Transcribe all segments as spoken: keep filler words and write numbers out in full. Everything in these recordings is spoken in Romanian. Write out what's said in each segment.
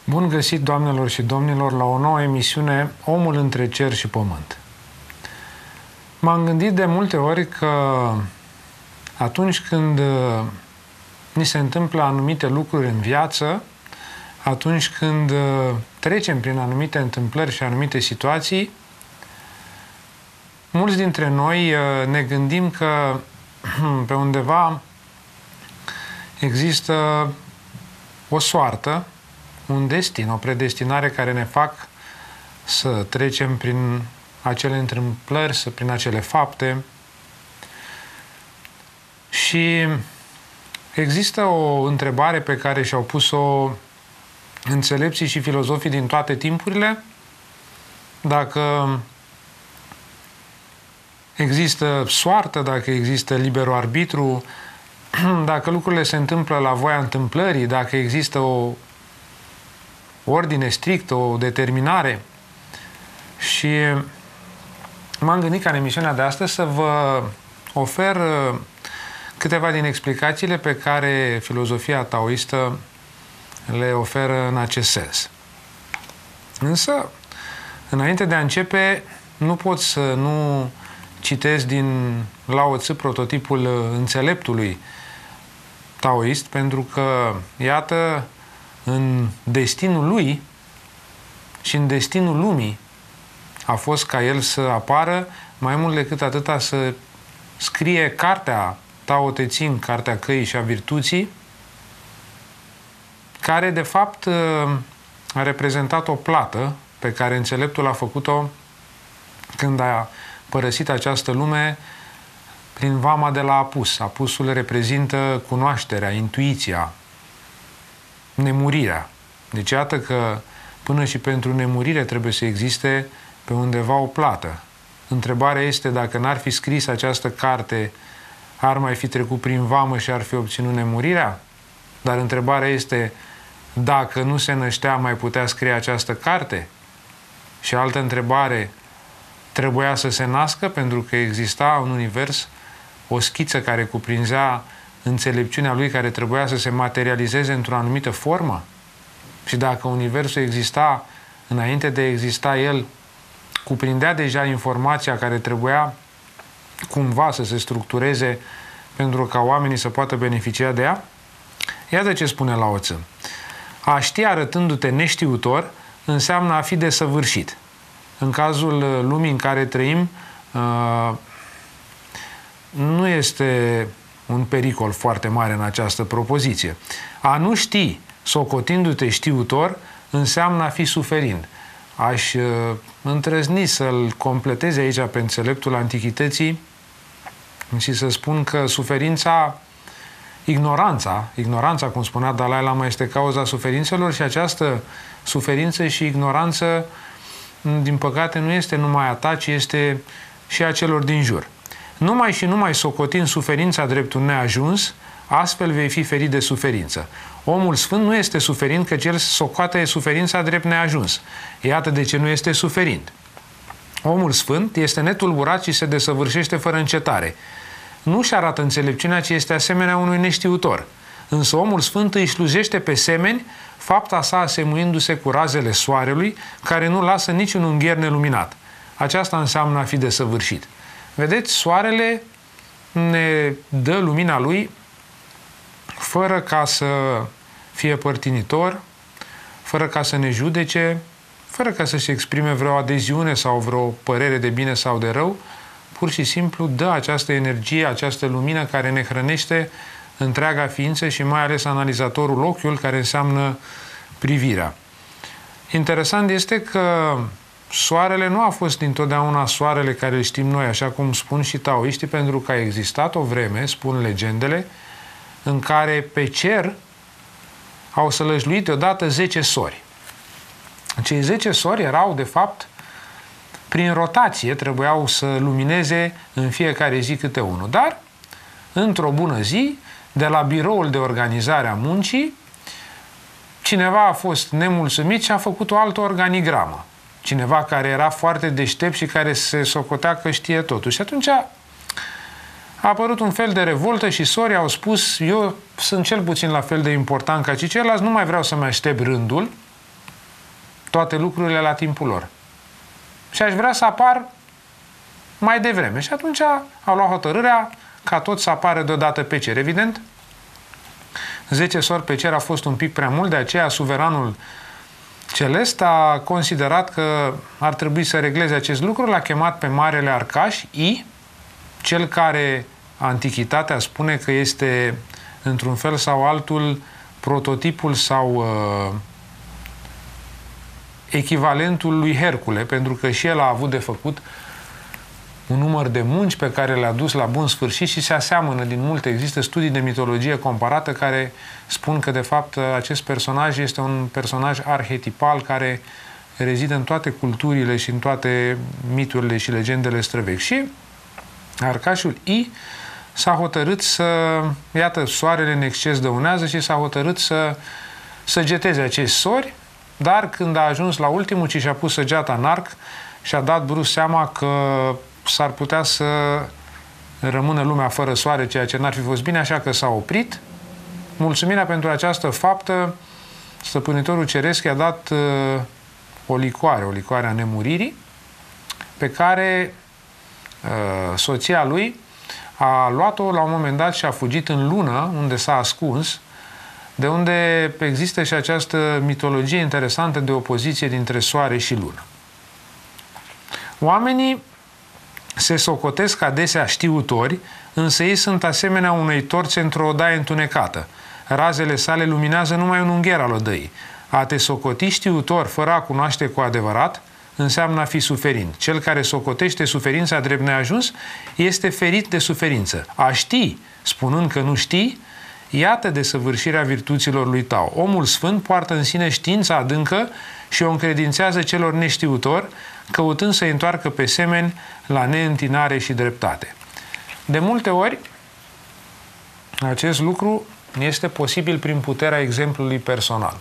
Bun găsit, doamnelor și domnilor, la o nouă emisiune Omul între cer și pământ. M-am gândit de multe ori că atunci când ni se întâmplă anumite lucruri în viață, atunci când trecem prin anumite întâmplări și anumite situații, mulți dintre noi ne gândim că pe undeva există o soartă, un destin, o predestinare care ne fac să trecem prin acele întâmplări, să prin acele fapte. Și există o întrebare pe care și-au pus-o înțelepții și filozofii din toate timpurile: dacă există soartă, dacă există liberul arbitru, dacă lucrurile se întâmplă la voia întâmplării, dacă există o ordine strictă, o determinare. Și m-am gândit ca în emisiunea de astăzi să vă ofer câteva din explicațiile pe care filozofia taoistă le oferă în acest sens. Însă, înainte de a începe, nu pot să nu citesc din Lao Tzu, prototipul înțeleptului taoist, pentru că, iată, în destinul lui și în destinul lumii a fost ca el să apară, mai mult decât atâta să scrie cartea Tao Te Ching, cartea căii și a virtuții, care de fapt a reprezentat o plată pe care înțeleptul a făcut-o când a părăsit această lume prin vama de la apus. Apusul reprezintă cunoașterea, intuiția, nemurirea. Deci iată că până și pentru nemurire trebuie să existe pe undeva o plată. Întrebarea este dacă n-ar fi scris această carte, ar mai fi trecut prin vamă și ar fi obținut nemurirea? Dar întrebarea este, dacă nu se năștea, mai putea scrie această carte? Și altă întrebare, trebuia să se nască pentru că exista în univers o schiță care cuprinzea înțelepciunea lui, care trebuia să se materializeze într-o anumită formă? Și dacă universul exista înainte de a exista el, cuprindea deja informația care trebuia cumva să se structureze pentru ca oamenii să poată beneficia de ea? Iată ce spune Lao Tzu. A ști arătându-te neștiutor înseamnă a fi desăvârșit. În cazul lumii în care trăim, nu este un pericol foarte mare în această propoziție. A nu ști, socotindu-te știutor, înseamnă a fi suferind. Aș uh, îndrăzni să-l completeze aici pe înțeleptul antichității și să spun că suferința, ignoranța, ignoranța, cum spunea Dalai Lama, este cauza suferințelor și această suferință și ignoranță, din păcate, nu este numai a ta, ci este și a celor din jur. Numai și numai socotind suferința drept un neajuns, astfel vei fi ferit de suferință. Omul sfânt nu este suferind, căci el socoate suferința drept neajuns. Iată de ce nu este suferind. Omul sfânt este netulburat și se desăvârșește fără încetare. Nu-și arată înțelepciunea, ci este asemenea unui neștiutor. Însă omul sfânt îi slujește pe semeni, fapta sa asemuindu-se cu razele soarelui, care nu lasă niciun ungher neluminat. Aceasta înseamnă a fi desăvârșit. Vedeți, soarele ne dă lumina lui fără ca să fie părtinitor, fără ca să ne judece, fără ca să-și exprime vreo adeziune sau vreo părere de bine sau de rău, pur și simplu dă această energie, această lumină care ne hrănește întreaga ființă și mai ales analizatorul, ochiul, care înseamnă privirea. Interesant este că soarele nu a fost dintotdeauna soarele care îl știm noi, așa cum spun și taoiștii, pentru că a existat o vreme, spun legendele, în care pe cer au sălășluit odată zece sori. Cei zece sori erau, de fapt, prin rotație, trebuiau să lumineze în fiecare zi câte unul. Dar, într-o bună zi, de la biroul de organizare a muncii, cineva a fost nemulțumit și a făcut o altă organigramă. Cineva care era foarte deștept și care se socotea că știe totul. Și atunci a apărut un fel de revoltă și sorii au spus, eu sunt cel puțin la fel de important ca și ceilalți, nu mai vreau să-mi aștept rândul, toate lucrurile la timpul lor. Și aș vrea să apar mai devreme. Și atunci au luat hotărârea ca tot să apară deodată pe cer. Evident, zece sori pe cer a fost un pic prea mult, de aceea suveranul celest a considerat că ar trebui să regleze acest lucru, l-a chemat pe Marele Arcaș I, cel care Antichitatea spune că este, într-un fel sau altul, prototipul sau uh, echivalentul lui Hercule, pentru că și el a avut de făcut un număr de munci pe care le-a dus la bun sfârșit și se aseamănă din multe. Există studii de mitologie comparată care spun că, de fapt, acest personaj este un personaj arhetipal care rezidă în toate culturile și în toate miturile și legendele străvechi. Și Arcașul I s-a hotărât să, iată, soarele în exces dăunează și s-a hotărât să săgeteze acești sori, dar când a ajuns la ultimul, ci și-a pus săgeata în arc și a dat brusc seama că s-ar putea să rămână lumea fără soare, ceea ce n-ar fi fost bine, așa că s-a oprit. Mulțumirea pentru această faptă, stăpânitorul ceresc i-a dat uh, o licoare, o licoare a nemuririi, pe care uh, soția lui a luat-o la un moment dat și a fugit în lună, unde s-a ascuns, de unde există și această mitologie interesantă de opoziție dintre soare și lună. Oamenii se socotesc adesea știutori, însă ei sunt asemenea unei torțe într-o odaie întunecată. Razele sale luminează numai un ungher al odăii. A te socoti știutor fără a cunoaște cu adevărat înseamnă a fi suferind. Cel care socotește suferința drept neajuns este ferit de suferință. A ști, spunând că nu știi, iată desăvârșirea virtuților lui Tao. Omul sfânt poartă în sine știința adâncă și o încredințează celor neștiutori, căutând să-i întoarcă pe semeni la neîntinare și dreptate. De multe ori, acest lucru este posibil prin puterea exemplului personal.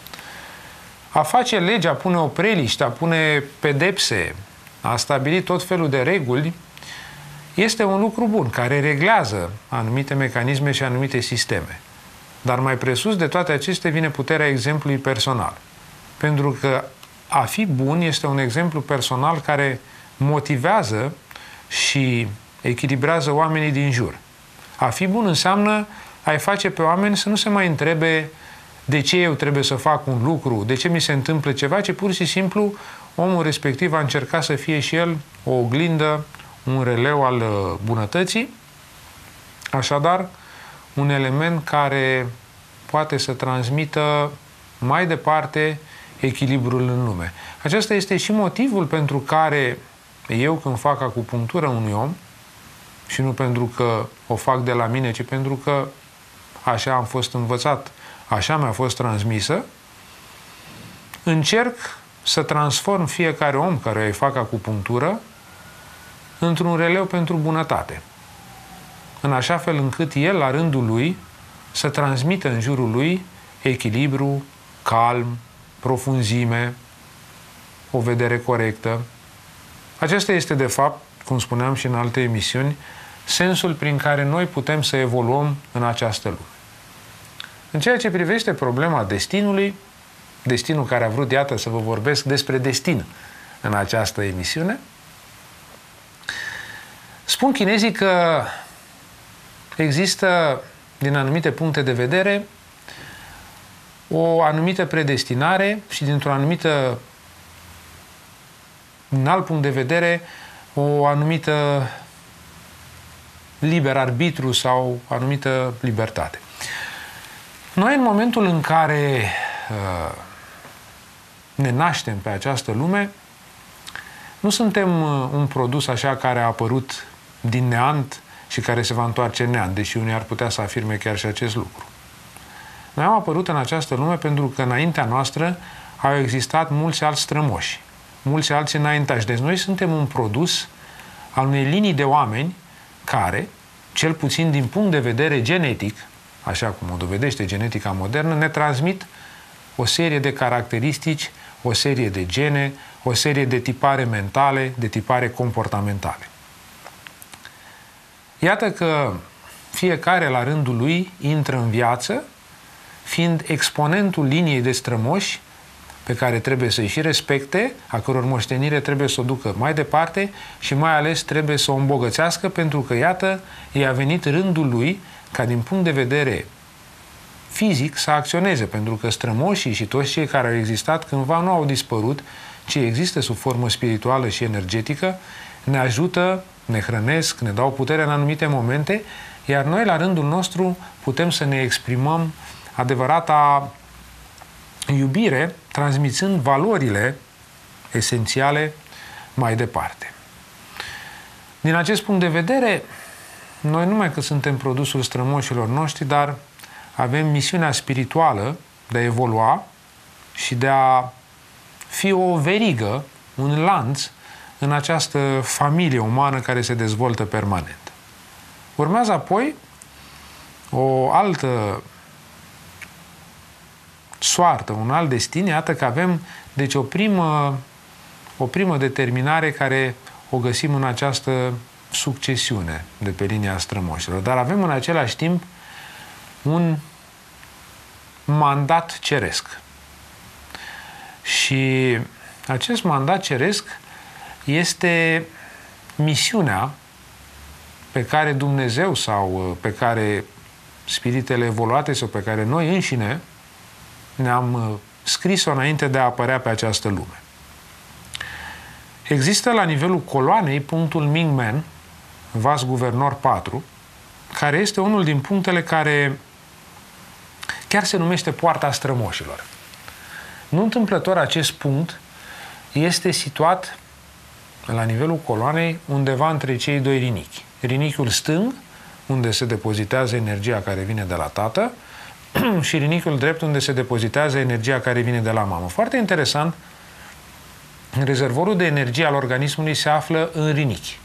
A face lege, a pune opreliște, a pune pedepse, a stabili tot felul de reguli, este un lucru bun, care reglează anumite mecanisme și anumite sisteme. Dar mai presus de toate acestea vine puterea exemplului personal. Pentru că a fi bun este un exemplu personal care motivează și echilibrează oamenii din jur. A fi bun înseamnă a-i face pe oameni să nu se mai întrebe de ce eu trebuie să fac un lucru, de ce mi se întâmplă ceva, ci pur și simplu omul respectiv a încercat să fie și el o oglindă, un releu al bunătății, așadar un element care poate să transmită mai departe echilibrul în lume. Acesta este și motivul pentru care eu, când fac acupunctură unui om, și nu pentru că o fac de la mine, ci pentru că așa am fost învățat, așa mi-a fost transmisă, încerc să transform fiecare om care îi fac acupunctură într-un releu pentru bunătate, în așa fel încât el, la rândul lui, să transmită în jurul lui echilibru, calm, profunzime, o vedere corectă. Acesta este, de fapt, cum spuneam și în alte emisiuni, sensul prin care noi putem să evoluăm în această lume. În ceea ce privește problema destinului, destinul care a vrut, iată, să vă vorbesc despre destin în această emisiune, spun chinezii că există, din anumite puncte de vedere, o anumită predestinare și, dintr-o anumită, un alt punct de vedere, o anumită liber arbitru sau anumită libertate. Noi, în momentul în care uh, ne naștem pe această lume, nu suntem uh, un produs așa care a apărut din neant și care se va întoarce în neant, deși unii ar putea să afirme chiar și acest lucru. Noi am apărut în această lume pentru că înaintea noastră au existat mulți alți strămoși, mulți alți înaintași. Deci noi suntem un produs al unei linii de oameni care, cel puțin din punct de vedere genetic, așa cum o dovedește genetica modernă, ne transmit o serie de caracteristici, o serie de gene, o serie de tipare mentale, de tipare comportamentale. Iată că fiecare la rândul lui intră în viață, fiind exponentul liniei de strămoși pe care trebuie să-i și respecte, a căror moștenire trebuie să o ducă mai departe și mai ales trebuie să o îmbogățească, pentru că, iată, i-a venit rândul lui ca din punct de vedere fizic să acționeze, pentru că strămoșii și toți cei care au existat cândva nu au dispărut, ci există sub formă spirituală și energetică, ne ajută, ne hrănesc, ne dau putere în anumite momente, iar noi, la rândul nostru, putem să ne exprimăm adevărata iubire, transmițând valorile esențiale mai departe. Din acest punct de vedere, noi nu numai că suntem produsul strămoșilor noștri, dar avem misiunea spirituală de a evolua și de a fi o verigă, un lanț în această familie umană care se dezvoltă permanent. Urmează apoi o altă soartă, un alt destin. Iată că avem, deci, o primă, o primă determinare care o găsim în această succesiune de pe linia strămoșilor. Dar avem în același timp un mandat ceresc. Și acest mandat ceresc este misiunea pe care Dumnezeu sau pe care spiritele evoluate sau pe care noi înșine ne-am scris-o înainte de a apărea pe această lume. Există la nivelul coloanei punctul Ming-Men, vas guvernor patru, care este unul din punctele care chiar se numește poarta strămoșilor. Nu întâmplător, acest punct este situat la nivelul coloanei undeva între cei doi rinichi. Rinichiul stâng, unde se depozitează energia care vine de la tată, și rinichiul drept, unde se depozitează energia care vine de la mamă. Foarte interesant, rezervorul de energie al organismului se află în rinichi.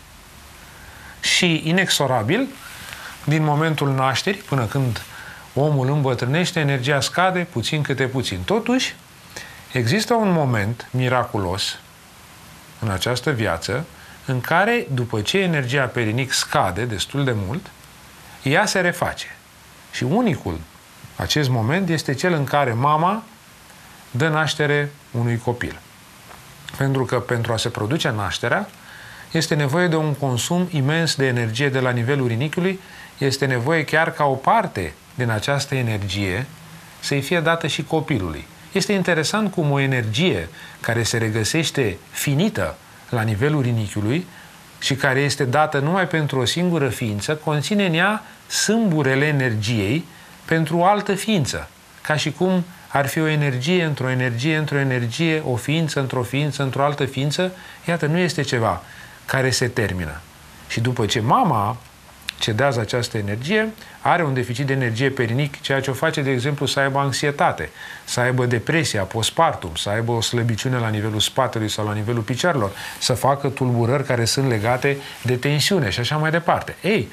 Și inexorabil, din momentul nașterii până când omul îmbătrânește, energia scade puțin câte puțin. Totuși, există un moment miraculos în această viață în care, după ce energia pe rinic scade destul de mult, ea se reface. Și unicul acest moment este cel în care mama dă naștere unui copil. Pentru că pentru a se produce nașterea este nevoie de un consum imens de energie de la nivelul rinichiului, este nevoie chiar ca o parte din această energie să-i fie dată și copilului. Este interesant cum o energie care se regăsește finită la nivelul rinichiului și care este dată numai pentru o singură ființă, conține în ea sâmburele energiei pentru o altă ființă, ca și cum ar fi o energie într-o energie, într-o energie, o ființă într-o ființă, într-o altă ființă. Iată, nu este ceva care se termină. Și după ce mama cedează această energie, are un deficit de energie pe rinic, ceea ce o face, de exemplu, să aibă anxietate, să aibă depresia postpartum, să aibă o slăbiciune la nivelul spatelui sau la nivelul picioarelor, să facă tulburări care sunt legate de tensiune și așa mai departe. Ei,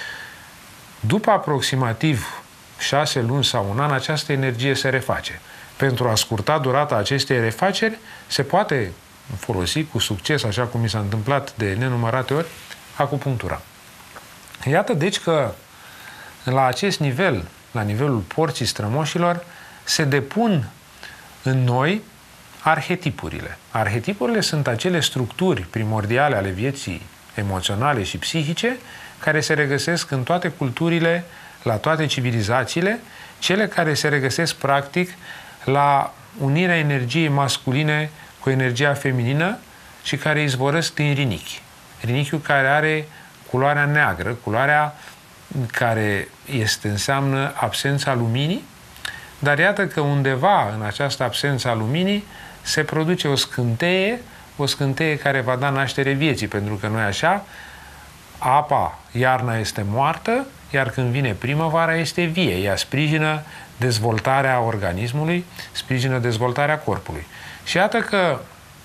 după aproximativ șase luni sau un an, această energie se reface. Pentru a scurta durata acestei refaceri, se poate folosi cu succes, așa cum mi s-a întâmplat de nenumărate ori, acupunctura. Iată, deci, că la acest nivel, la nivelul porții strămoșilor, se depun în noi arhetipurile. Arhetipurile sunt acele structuri primordiale ale vieții emoționale și psihice care se regăsesc în toate culturile, la toate civilizațiile, cele care se regăsesc practic la unirea energiei masculine cu energia feminină și care izvorăsc din rinichi. Rinichiul care are culoarea neagră, culoarea care este, înseamnă absența luminii, dar iată că undeva în această absență a luminii se produce o scânteie, o scânteie care va da naștere vieții, pentru că noi așa, apa, iarna este moartă, iar când vine primăvara este vie. Ea sprijină dezvoltarea organismului, sprijină dezvoltarea corpului. Și iată că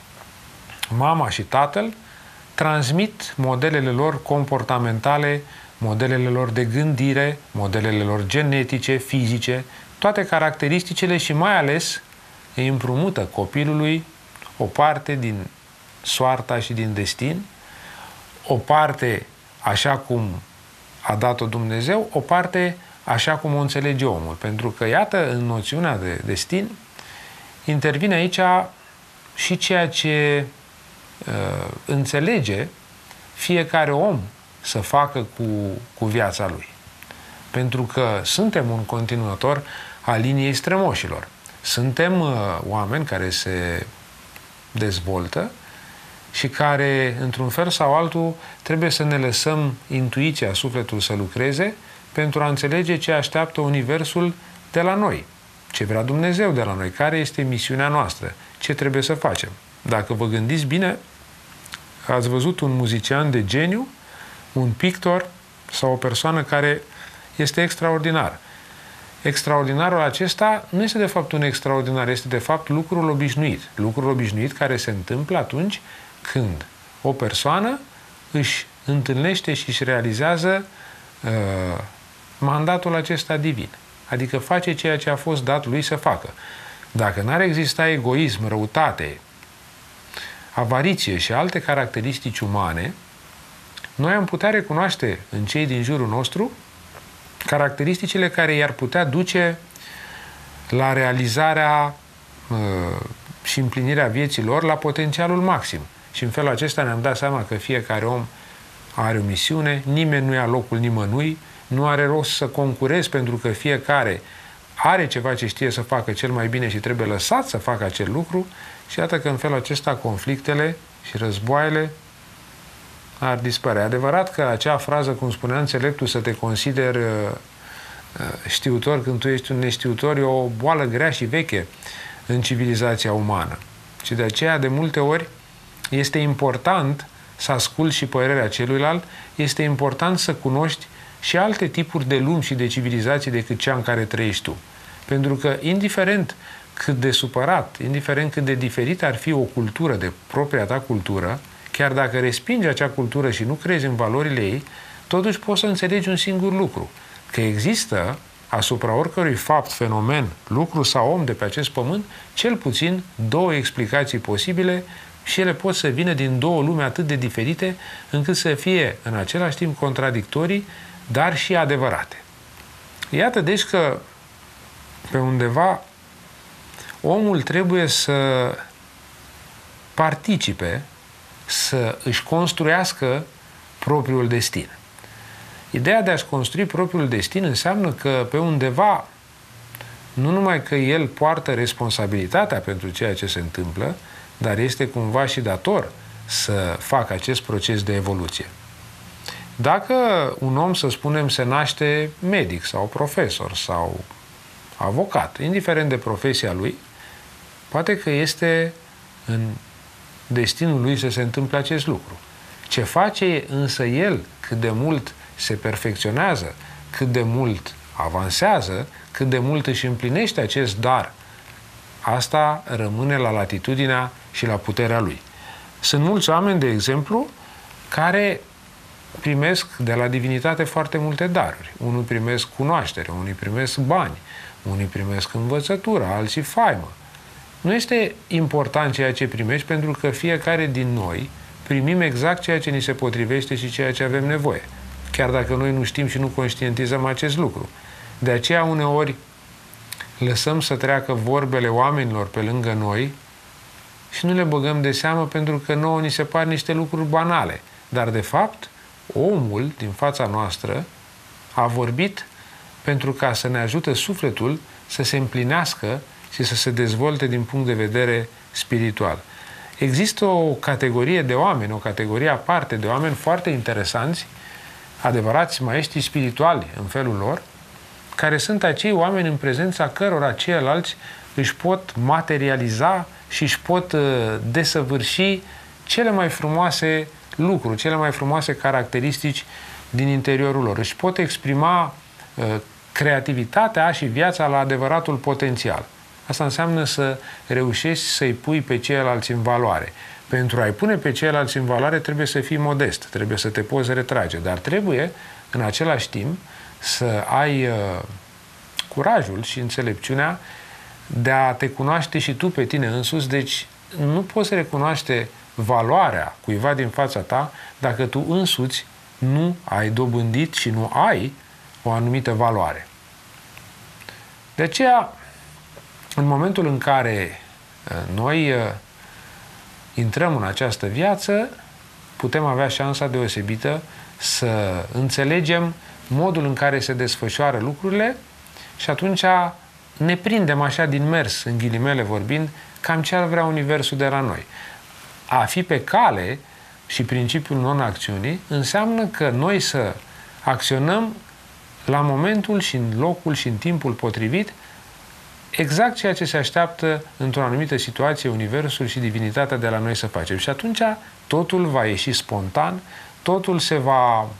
mama și tatăl transmit modelele lor comportamentale, modelele lor de gândire, modelele lor genetice, fizice, toate caracteristicile și mai ales îi împrumută copilului o parte din soarta și din destin, o parte așa cum a dat-o Dumnezeu, o parte așa cum o înțelege omul. Pentru că, iată, în noțiunea de destin, intervine aici și ceea ce uh, înțelege fiecare om să facă cu, cu viața lui. Pentru că suntem un continuator al liniei strămoșilor. Suntem uh, oameni care se dezvoltă și care, într-un fel sau altul, trebuie să ne lăsăm intuiția, sufletul să lucreze pentru a înțelege ce așteaptă Universul de la noi, ce vrea Dumnezeu de la noi, care este misiunea noastră, ce trebuie să facem. Dacă vă gândiți bine, ați văzut un muzician de geniu, un pictor sau o persoană care este extraordinar. Extraordinarul acesta nu este de fapt un extraordinar, este de fapt lucrul obișnuit. Lucrul obișnuit care se întâmplă atunci când o persoană își întâlnește și își realizează uh, mandatul acesta divin. Adică face ceea ce a fost dat lui să facă. Dacă n-ar exista egoism, răutate, avariție și alte caracteristici umane, noi am putea recunoaște în cei din jurul nostru caracteristicile care i-ar putea duce la realizarea uh, și împlinirea vieții lor la potențialul maxim. Și în felul acesta ne-am dat seama că fiecare om are o misiune, nimeni nu ia locul nimănui, nu are rost să concurezi pentru că fiecare are ceva ce știe să facă cel mai bine și trebuie lăsat să facă acel lucru și iată că în felul acesta conflictele și războaiele ar dispărea. Adevărat că acea frază, cum spunea înțeleptul, să te consideri uh, știutor când tu ești un neștiutor, e o boală grea și veche în civilizația umană. Și de aceea, de multe ori, este important să asculți și părerea celuilalt, este important să cunoști și alte tipuri de lumi și de civilizații decât cea în care trăiești tu. Pentru că, indiferent cât de supărat, indiferent cât de diferit ar fi o cultură de propria ta cultură, chiar dacă respingi acea cultură și nu crezi în valorile ei, totuși poți să înțelegi un singur lucru, că există asupra oricărui fapt, fenomen, lucru sau om de pe acest pământ, cel puțin două explicații posibile și ele pot să vină din două lume atât de diferite, încât să fie în același timp contradictorii, dar și adevărate. Iată deci că pe undeva omul trebuie să participe, să își construiască propriul destin. Ideea de a-și construi propriul destin înseamnă că pe undeva nu numai că el poartă responsabilitatea pentru ceea ce se întâmplă, dar este cumva și dator să facă acest proces de evoluție. Dacă un om, să spunem, se naște medic sau profesor sau avocat, indiferent de profesia lui, poate că este în destinul lui să se întâmple acest lucru. Ce face însă el, cât de mult se perfecționează, cât de mult avansează, cât de mult își împlinește acest dar, asta rămâne la latitudinea și la puterea lui. Sunt mulți oameni, de exemplu, care primesc de la divinitate foarte multe daruri. Unii primesc cunoaștere, unii primesc bani, unii primesc învățătură, alții faimă. Nu este important ceea ce primești, pentru că fiecare din noi primim exact ceea ce ni se potrivește și ceea ce avem nevoie. Chiar dacă noi nu știm și nu conștientizăm acest lucru. De aceea, uneori, lăsăm să treacă vorbele oamenilor pe lângă noi și nu le băgăm de seamă pentru că nouă ni se par niște lucruri banale. Dar, de fapt, omul din fața noastră a vorbit pentru ca să ne ajute sufletul să se împlinească și să se dezvolte din punct de vedere spiritual. Există o categorie de oameni, o categorie aparte de oameni foarte interesanți, adevărați maestri spirituali în felul lor, care sunt acei oameni în prezența cărora ceilalți își pot materializa și își pot uh, desăvârși cele mai frumoase lucruri, cele mai frumoase caracteristici din interiorul lor. Își pot exprima uh, creativitatea și viața la adevăratul potențial. Asta înseamnă să reușești să-i pui pe ceilalți în valoare. Pentru a-i pune pe ceilalți în valoare trebuie să fii modest, trebuie să te poți retrage, dar trebuie în același timp să ai uh, curajul și înțelepciunea de a te cunoaște și tu pe tine însuți. Deci nu poți recunoaște valoarea cuiva din fața ta dacă tu însuți nu ai dobândit și nu ai o anumită valoare. De aceea, în momentul în care noi intrăm în această viață, putem avea șansa deosebită să înțelegem modul în care se desfășoară lucrurile și atunci ne prindem așa din mers, în ghilimele vorbind, cam ce ar vrea Universul de la noi. A fi pe cale și principiul non-acțiunii înseamnă că noi să acționăm la momentul și în locul și în timpul potrivit exact ceea ce se așteaptă într-o anumită situație Universul și divinitatea de la noi să facem. Și atunci totul va ieși spontan, totul se va uh,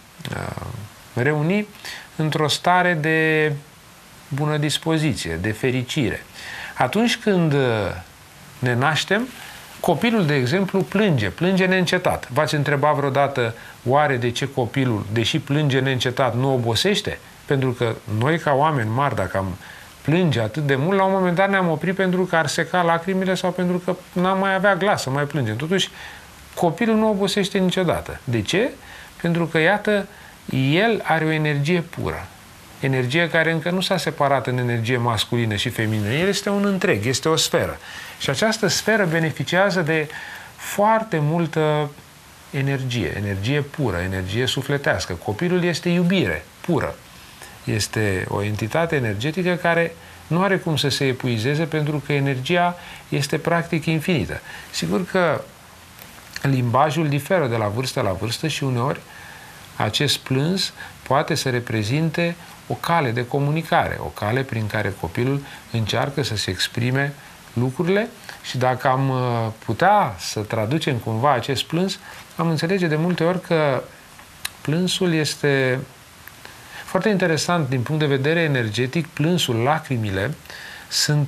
reuni într-o stare de bună dispoziție, de fericire. Atunci când ne naștem, copilul, de exemplu, plânge, plânge neîncetat. V-ați întrebat vreodată, oare de ce copilul, deși plânge neîncetat, nu obosește? Pentru că noi, ca oameni mari, dacă am plânge atât de mult, la un moment dat ne-am oprit pentru că ar seca lacrimile sau pentru că n-am mai avea glas să mai plângem. Totuși, copilul nu obosește niciodată. De ce? Pentru că, iată, el are o energie pură. Energie care încă nu s-a separat în energie masculină și feminină. El este un întreg, este o sferă. Și această sferă beneficiază de foarte multă energie, energie pură, energie sufletească. Copilul este iubire pură. Este o entitate energetică care nu are cum să se epuizeze pentru că energia este practic infinită. Sigur că limbajul diferă de la vârstă la vârstă și uneori acest plâns poate să reprezinte o cale de comunicare, o cale prin care copilul încearcă să se exprime lucrurile și dacă am putea să traducem cumva acest plâns, am înțelege de multe ori că plânsul este foarte interesant din punct de vedere energetic. Plânsul, lacrimile sunt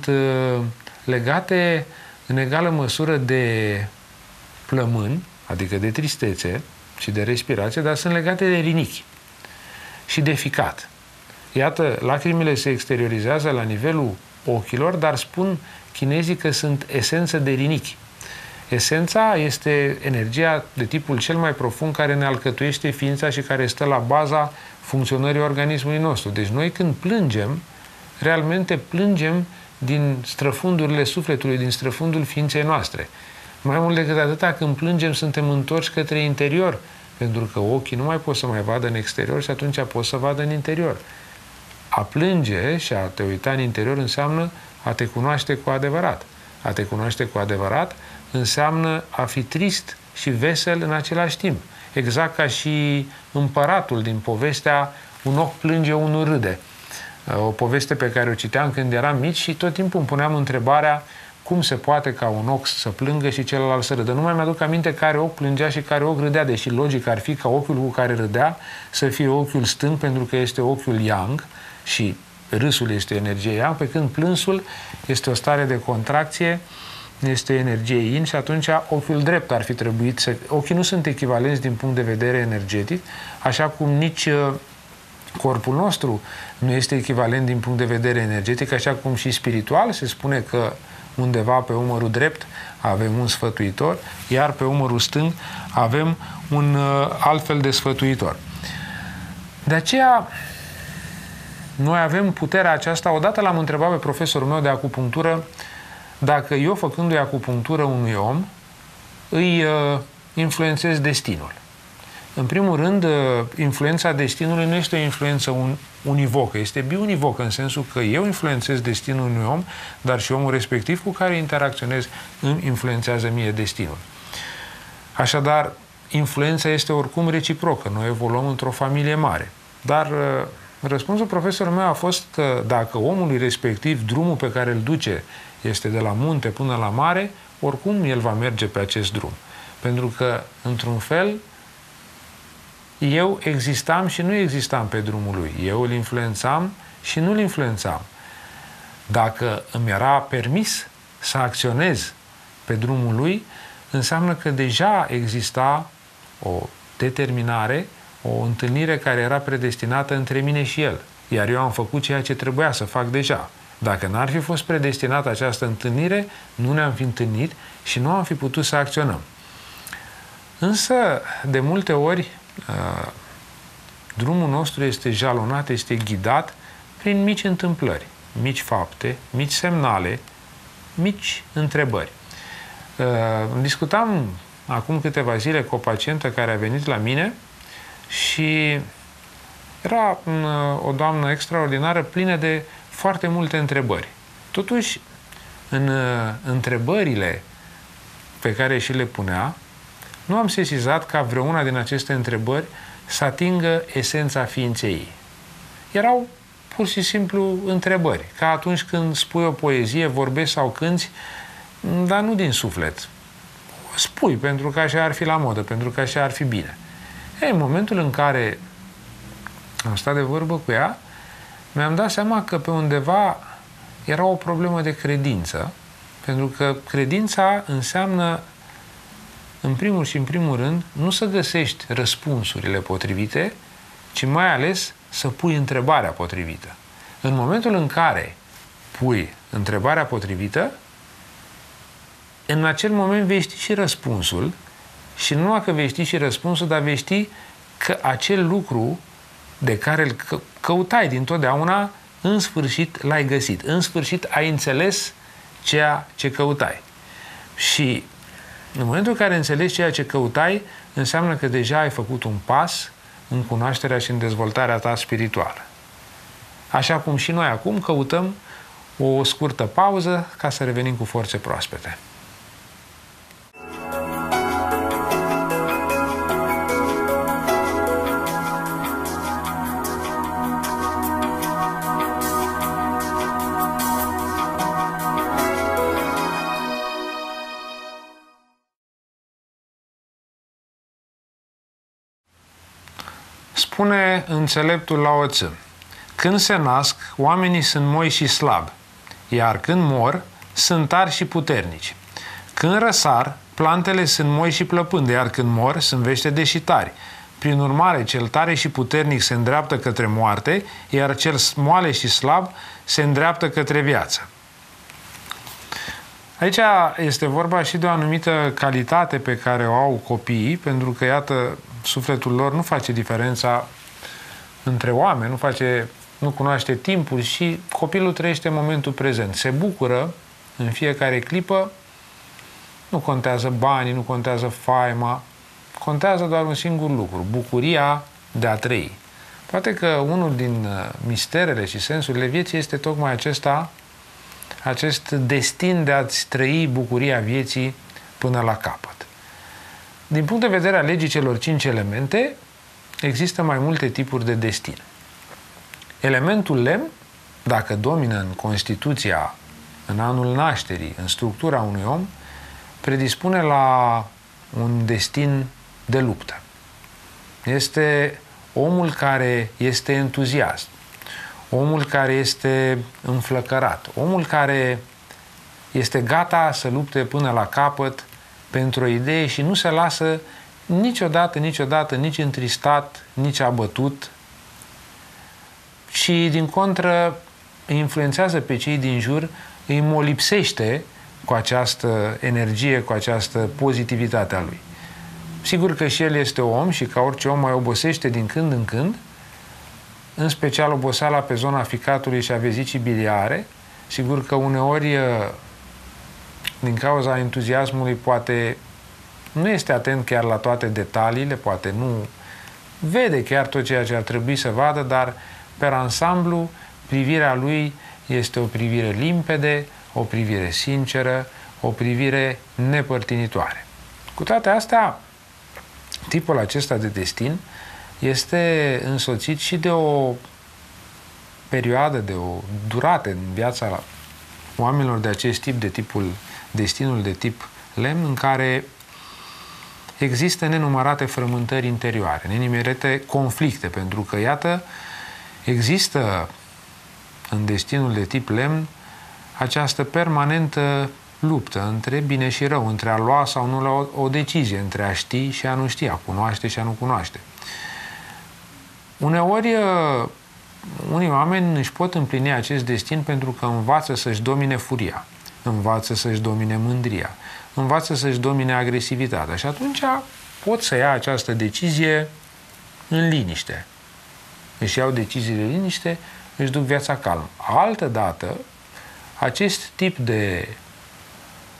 legate în egală măsură de plămân, adică de tristețe și de respirație, dar sunt legate de rinichi și de ficat. Iată, lacrimile se exteriorizează la nivelul ochilor, dar spun chinezii că sunt esență de rinichi. Esența este energia de tipul cel mai profund care ne alcătuiește ființa și care stă la baza funcționării organismului nostru. Deci noi când plângem, realmente plângem din străfundurile sufletului, din străfundul ființei noastre. Mai mult decât atâta, când plângem, suntem întorși către interior, pentru că ochii nu mai pot să mai vadă în exterior și atunci pot să vadă în interior. A plânge și a te uita în interior înseamnă a te cunoaște cu adevărat. A te cunoaște cu adevărat înseamnă a fi trist și vesel în același timp. Exact ca și împăratul din povestea Un ochi plânge, unul râde. O poveste pe care o citeam când eram mici și tot timpul îmi puneam întrebarea cum se poate ca un ochi să plângă și celălalt să râdă. Nu mai mi-aduc aminte care ochi plângea și care ochi râdea, deși logic ar fi ca ochiul cu care râdea să fie ochiul stâng, pentru că este ochiul yang și râsul este energie yang, pe când plânsul este o stare de contracție, este energie yin și atunci ochiul drept ar fi trebuit să... Ochii nu sunt echivalenți din punct de vedere energetic, așa cum nici corpul nostru nu este echivalent din punct de vedere energetic, așa cum și spiritual se spune că undeva pe umărul drept avem un sfătuitor, iar pe umărul stâng avem un uh, altfel de sfătuitor. De aceea, noi avem puterea aceasta. Odată l-am întrebat pe profesorul meu de acupunctură dacă eu, făcându-i acupunctură unui om, îi uh, influențez destinul. În primul rând, uh, influența destinului nu este o influență un, univocă, este biunivocă, în sensul că eu influențez destinul unui om, dar și omul respectiv cu care interacționez îmi influențează mie destinul. Așadar, influența este oricum reciprocă. Noi evoluăm într-o familie mare. Dar uh, răspunsul profesorului meu a fost că dacă omului respectiv drumul pe care îl duce este de la munte până la mare, oricum el va merge pe acest drum. Pentru că, într-un fel, eu existam și nu existam pe drumul lui. Eu îl influențam și nu îl influențam. Dacă îmi era permis să acționez pe drumul lui, înseamnă că deja exista o determinare, o întâlnire care era predestinată între mine și el. Iar eu am făcut ceea ce trebuia să fac deja. Dacă n-ar fi fost predestinată această întâlnire, nu ne-am fi întâlnit și nu am fi putut să acționăm. Însă, de multe ori, drumul nostru este jalonat, este ghidat prin mici întâmplări, mici fapte, mici semnale mici întrebări. Discutam acum câteva zile cu o pacientă care a venit la mine și era o doamnă extraordinară, plină de foarte multe întrebări. Totuși, în întrebările pe care și le punea, nu am sesizat ca vreuna din aceste întrebări să atingă esența ființei ei. Erau pur și simplu întrebări, ca atunci când spui o poezie, vorbești sau cânți, dar nu din suflet. Spui, pentru că așa ar fi la modă, pentru că așa ar fi bine. Ei, în momentul în care am stat de vorbă cu ea, mi-am dat seama că pe undeva era o problemă de credință, pentru că credința înseamnă, în primul și în primul rând, nu să găsești răspunsurile potrivite, ci mai ales să pui întrebarea potrivită. În momentul în care pui întrebarea potrivită, în acel moment vei ști și răspunsul, și nu numai că vei ști și răspunsul, dar vei ști că acel lucru de care îl că căutai dintotdeauna, în sfârșit l-ai găsit. În sfârșit ai înțeles ceea ce căutai. Și în momentul în care înțelegi ceea ce căutai, înseamnă că deja ai făcut un pas în cunoașterea și în dezvoltarea ta spirituală. Așa cum și noi acum căutăm o scurtă pauză ca să revenim cu forțe proaspete. Spune înțeleptul Lao Tzu: când se nasc, oamenii sunt moi și slabi, iar când mor, sunt tari și puternici. Când răsar, plantele sunt moi și plăpânde, iar când mor, sunt veștede și tari. Prin urmare, cel tare și puternic se îndreaptă către moarte, iar cel moale și slab se îndreaptă către viață. Aici este vorba și de o anumită calitate pe care o au copiii, pentru că, iată, sufletul lor nu face diferența între oameni, nu, face, nu cunoaște timpul și copilul trăiește în momentul prezent. Se bucură în fiecare clipă, nu contează banii, nu contează faima, contează doar un singur lucru: bucuria de a trăi. Poate că unul din misterele și sensurile vieții este tocmai acesta, acest destin de a-ți trăi bucuria vieții până la capăt. Din punct de vedere al legii celor cinci elemente, există mai multe tipuri de destin. Elementul lemn, dacă domină în Constituția, în anul nașterii, în structura unui om, predispune la un destin de luptă. Este omul care este entuziast, omul care este înflăcărat, omul care este gata să lupte până la capăt pentru o idee și nu se lasă niciodată, niciodată, nici întristat, nici abătut, și din contră îi influențează pe cei din jur, îi molipsește cu această energie, cu această pozitivitate a lui. Sigur că și el este om și ca orice om mai obosește din când în când, în special oboseala pe zona ficatului și a vezicii biliare. Sigur că uneori, din cauza entuziasmului, poate nu este atent chiar la toate detaliile, poate nu vede chiar tot ceea ce ar trebui să vadă, dar per ansamblu privirea lui este o privire limpede, o privire sinceră, o privire nepărtinitoare. Cu toate astea, tipul acesta de destin este însoțit și de o perioadă, de o durată în viața oamenilor de acest tip, de tipul destinul de tip lemn, în care există nenumărate frământări interioare, nenumărate conflicte, pentru că, iată, există în destinul de tip lemn această permanentă luptă între bine și rău, între a lua sau nu lua o decizie, între a ști și a nu ști, a cunoaște și a nu cunoaște. Uneori, unii oameni își pot împlini acest destin pentru că învață să-și domine furia, învață să-și domine mândria, învață să-și domine agresivitatea și atunci pot să ia această decizie în liniște. Își iau deciziile în liniște, își duc viața calmă. Altădată, acest tip de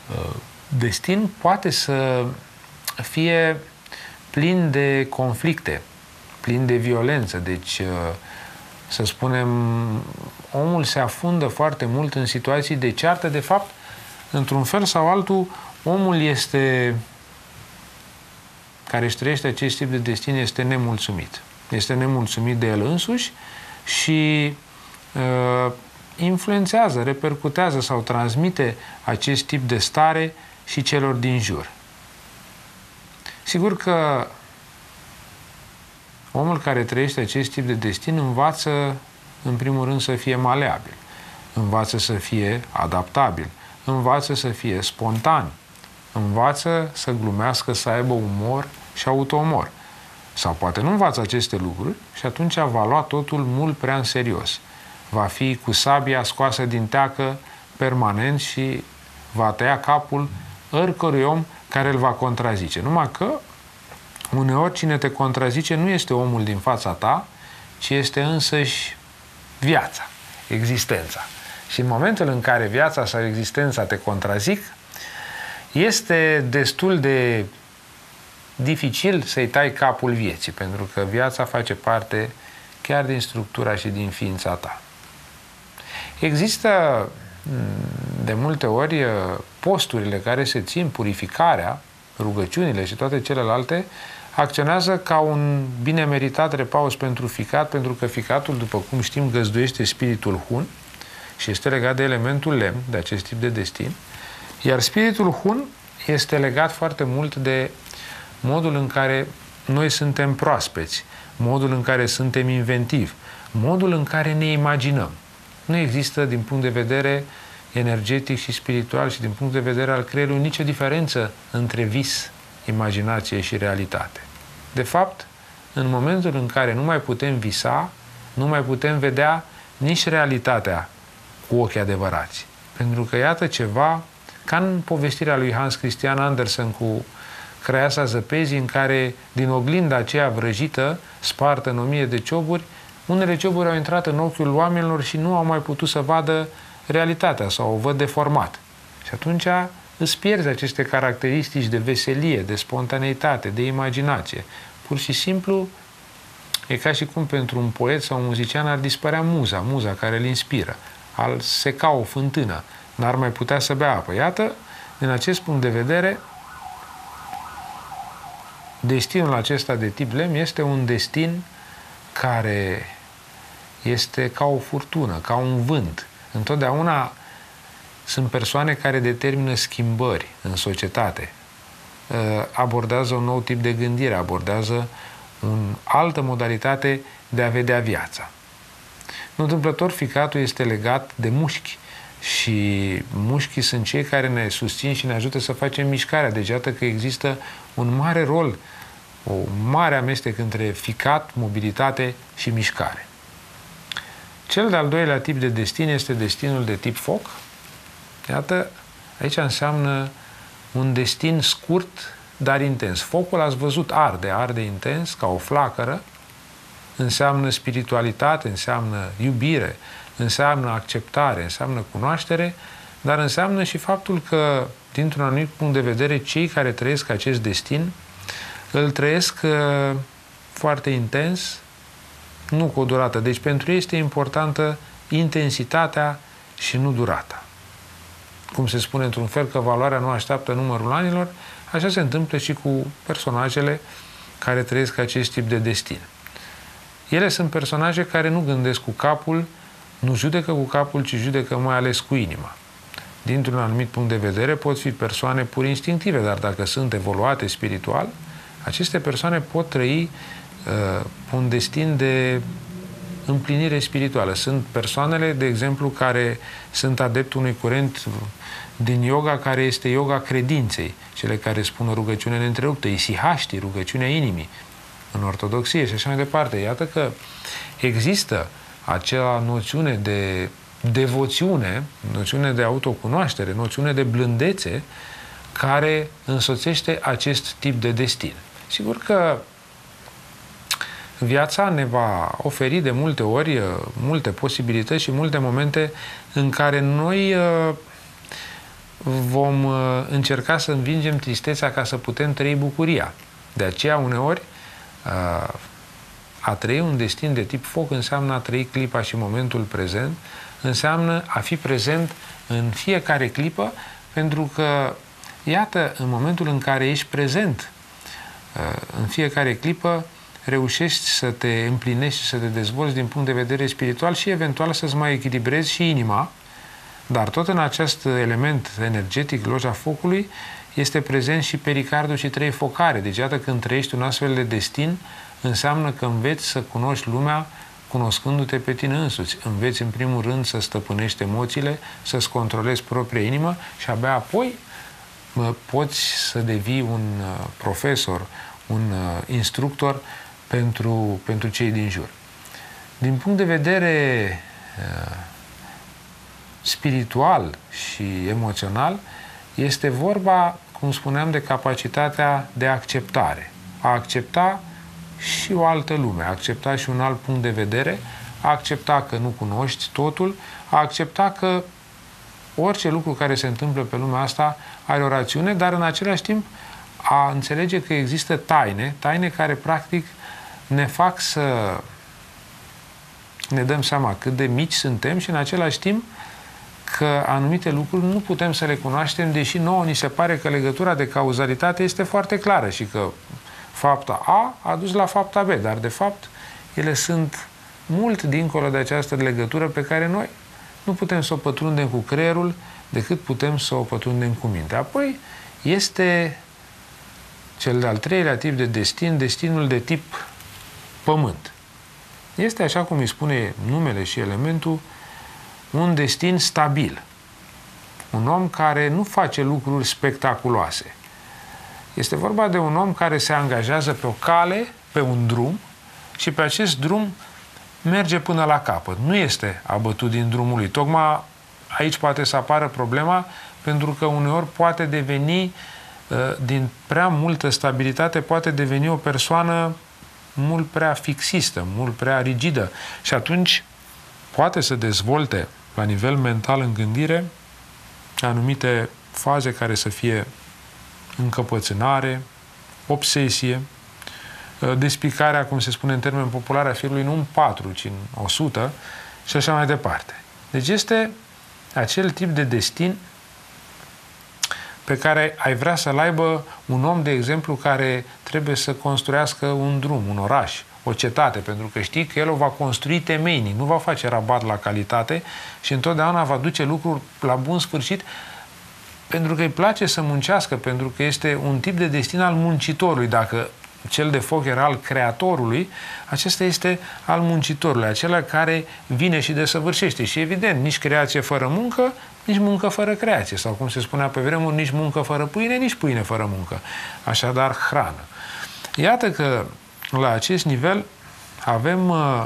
destin poate să fie plin de conflicte, plin de violență. Deci, să spunem, omul se afundă foarte mult în situații de ceartă. De fapt, într-un fel sau altul, omul este, care își trăiește acest tip de destin, este nemulțumit. Este nemulțumit de el însuși și uh, influențează, repercutează sau transmite acest tip de stare și celor din jur. Sigur că omul care trăiește acest tip de destin învață, în primul rând, să fie maleabil, învață să fie adaptabil, învață să fie spontan, învață să glumească, să aibă umor și autoumor. Sau poate nu învață aceste lucruri și atunci va lua totul mult prea în serios. Va fi cu sabia scoasă din teacă permanent și va tăia capul oricărui om care îl va contrazice. Numai că uneori cine te contrazice nu este omul din fața ta, ci este însăși viața, existența. Și în momentul în care viața sau existența te contrazic, este destul de dificil să-i tai capul vieții, pentru că viața face parte chiar din structura și din ființa ta. Există de multe ori posturile care se țin, purificarea, rugăciunile și toate celelalte, acționează ca un bine meritat repaus pentru ficat, pentru că ficatul, după cum știm, găzduiește spiritul hun și este legat de elementul lemn, de acest tip de destin, iar spiritul hun este legat foarte mult de modul în care noi suntem proaspeți, modul în care suntem inventivi, modul în care ne imaginăm. Nu există, din punct de vedere energetic și spiritual și din punct de vedere al creierului, nicio diferență între vis, imaginație și realitate. De fapt, în momentul în care nu mai putem visa, nu mai putem vedea nici realitatea cu ochii adevărați. Pentru că, iată ceva, ca în povestirea lui Hans Christian Andersen cu Crăiasa zăpezii, în care, din oglinda aceea vrăjită, spartă în o mie de cioburi, unele cioburi au intrat în ochiul oamenilor și nu au mai putut să vadă realitatea sau o văd deformat. Și atunci îți pierzi aceste caracteristici de veselie, de spontaneitate, de imaginație. Pur și simplu, e ca și cum pentru un poet sau un muzician ar dispărea muza, muza care îl inspiră, ar seca o fântână, n-ar mai putea să bea apă. Iată, din acest punct de vedere, destinul acesta de tip lemn este un destin care este ca o furtună, ca un vânt. Întotdeauna sunt persoane care determină schimbări în societate, abordează un nou tip de gândire, abordează o altă modalitate de a vedea viața. Nu întâmplător, ficatul este legat de mușchi și mușchii sunt cei care ne susțin și ne ajută să facem mișcarea. Deci iată că există un mare rol, o mare amestec între ficat, mobilitate și mișcare. Cel de-al doilea tip de destin este destinul de tip foc. Iată, aici înseamnă un destin scurt, dar intens. Focul, ați văzut, arde, arde intens, ca o flacără, înseamnă spiritualitate, înseamnă iubire, înseamnă acceptare, înseamnă cunoaștere, dar înseamnă și faptul că, dintr-un anumit punct de vedere, cei care trăiesc acest destin îl trăiesc uh, foarte intens, nu cu o durată. Deci pentru ei este importantă intensitatea și nu durata. Cum se spune într-un fel că valoarea nu așteaptă numărul anilor, așa se întâmplă și cu personajele care trăiesc acest tip de destin. Ele sunt personaje care nu gândesc cu capul, nu judecă cu capul, ci judecă mai ales cu inima. Dintr-un anumit punct de vedere pot fi persoane pur instinctive, dar dacă sunt evoluate spiritual, aceste persoane pot trăi uh, un destin de împlinire spirituală. Sunt persoanele, de exemplu, care sunt adeptul unui curent din yoga, care este yoga credinței, cele care spun o rugăciune neîntreruptă, isihaști, rugăciunea inimii, în ortodoxie și așa mai departe. Iată că există acea noțiune de devoțiune, noțiune de autocunoaștere, noțiune de blândețe, care însoțește acest tip de destin. Sigur că viața ne va oferi de multe ori multe posibilități și multe momente în care noi vom încerca să învingem tristețea ca să putem trăi bucuria. De aceea, uneori, a trăi un destin de tip foc înseamnă a trăi clipa și momentul prezent, înseamnă a fi prezent în fiecare clipă, pentru că, iată, în momentul în care ești prezent în fiecare clipă, reușești să te împlinești și să te dezvolți din punct de vedere spiritual și eventual să-ți mai echilibrezi și inima, dar tot în acest element energetic, loja focului, este prezent și pericardul și trei focare. Deci, iată, când trăiești un astfel de destin, înseamnă că înveți să cunoști lumea cunoscându-te pe tine însuți. Înveți, în primul rând, să stăpânești emoțiile, să-ți controlezi propria inimă și abia apoi poți să devii un profesor, un instructor pentru, pentru cei din jur. Din punct de vedere uh, spiritual și emoțional, este vorba, cum spuneam, de capacitatea de acceptare. A accepta și o altă lume, a accepta și un alt punct de vedere, a accepta că nu cunoști totul, a accepta că orice lucru care se întâmplă pe lumea asta are o rațiune, dar în același timp a înțelege că există taine, taine care practic ne fac să ne dăm seama cât de mici suntem și în același timp că anumite lucruri nu putem să le cunoaștem, deși nouă ni se pare că legătura de cauzalitate este foarte clară și că fapta A a dus la fapta B, dar de fapt ele sunt mult dincolo de această legătură pe care noi nu putem să o pătrundem cu creierul decât putem să o pătrundem cu mintea. Apoi este cel de-al treilea tip de destin, destinul de tip pământ. Este, așa cum îi spune numele și elementul, un destin stabil. Un om care nu face lucruri spectaculoase. Este vorba de un om care se angajează pe o cale, pe un drum și pe acest drum merge până la capăt. Nu este abătut din drumul lui. Tocmai aici poate să apară problema, pentru că uneori poate deveni, din prea multă stabilitate, poate deveni o persoană mult prea fixistă, mult prea rigidă și atunci poate să dezvolte la nivel mental în gândire anumite faze care să fie încăpățânare, obsesie, despicarea, cum se spune în termen popular, a firului nu în patru, ci în o sută și așa mai departe. Deci este acel tip de destin pe care ai vrea să-l aibă un om, de exemplu, care trebuie să construiască un drum, un oraș, o cetate, pentru că știi că el o va construi temeinic, nu va face rabat la calitate și întotdeauna va duce lucruri la bun sfârșit, pentru că îi place să muncească, pentru că este un tip de destin al muncitorului. Dacă cel de foc era al creatorului, acesta este al muncitorului, acela care vine și desăvârșește. Și evident, nici creație fără muncă, nici muncă fără creație. Sau cum se spunea pe vremuri, nici muncă fără pâine, nici pâine fără muncă. Așadar, hrană. Iată că la acest nivel avem uh,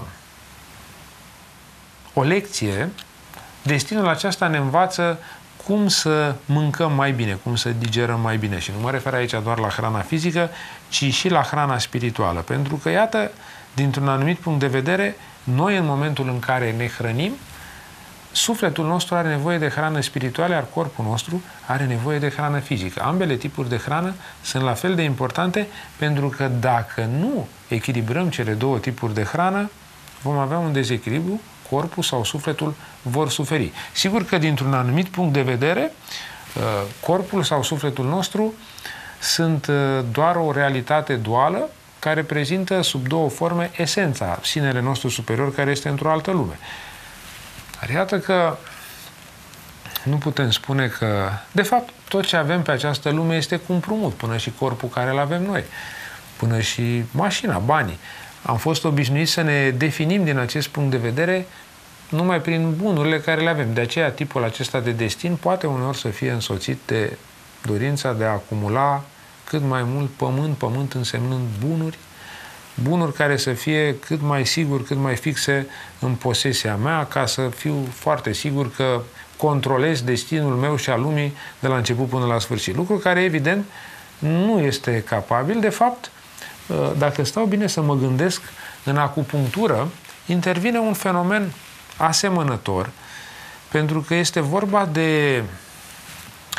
o lecție. Destinul acesta ne învață cum să mâncăm mai bine, cum să digerăm mai bine. Și nu mă refer aici doar la hrana fizică, ci și la hrana spirituală. Pentru că, iată, dintr-un anumit punct de vedere, noi în momentul în care ne hrănim, sufletul nostru are nevoie de hrană spirituală, iar corpul nostru are nevoie de hrană fizică. Ambele tipuri de hrană sunt la fel de importante, pentru că dacă nu echilibrăm cele două tipuri de hrană, vom avea un dezechilibru, corpul sau sufletul vor suferi. Sigur că dintr-un anumit punct de vedere, corpul sau sufletul nostru sunt doar o realitate duală care prezintă sub două forme esența, sinele nostru superior, care este într-o altă lume. Dar iată că nu putem spune că, de fapt, tot ce avem pe această lume este cu împrumut, până și corpul care îl avem noi, până și mașina, banii. Am fost obișnuiți să ne definim din acest punct de vedere numai prin bunurile care le avem. De aceea, tipul acesta de destin poate uneori să fie însoțit de dorința de a acumula cât mai mult pământ, pământ însemnând bunuri, bunuri care să fie cât mai sigur, cât mai fixe în posesia mea, ca să fiu foarte sigur că controlez destinul meu și al lumii de la început până la sfârșit. Lucru care, evident, nu este capabil. De fapt, dacă stau bine să mă gândesc, în acupunctură intervine un fenomen asemănător, pentru că este vorba de